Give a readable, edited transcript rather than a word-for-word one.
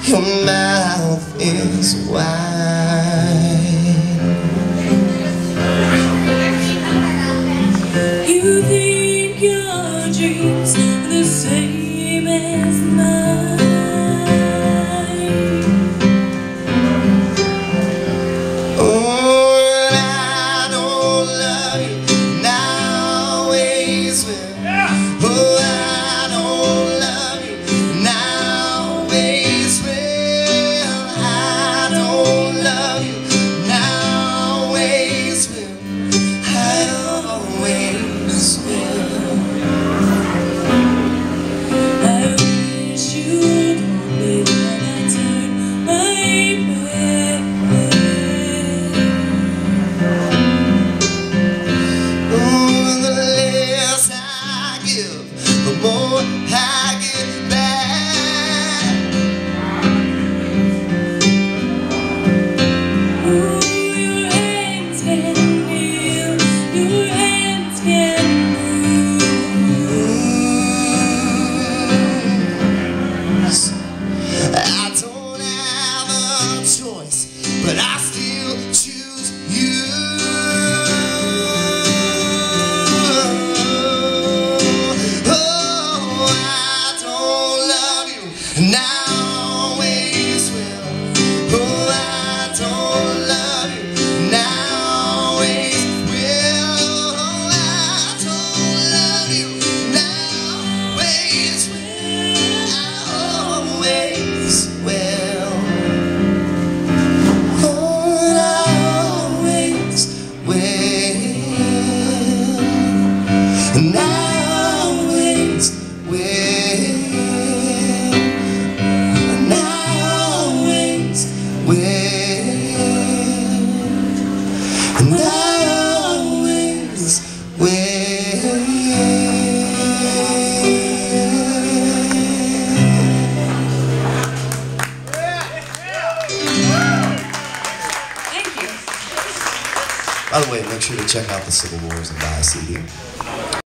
Your mouth is wide. You think your dreams are the same as mine. Oh, and I don't love you, and I always will. Oh, I don't love you, and I always will. I don't love you, and I always will. I always will. I wish you'd hold me when I turn my back. Oh, the less I give, the more I get back. Oh, your hands can feel, your hands can I don't have a choice, but I still choose you. Oh, I don't love you, and I always will. Oh, I don't love you, and I always will. Oh, I don't love you, and I always will. I always will. Oh, I always will. And I always will. And I always will. And I always will. Thank you. By the way, make sure to check out the Civil Wars and buy a CD.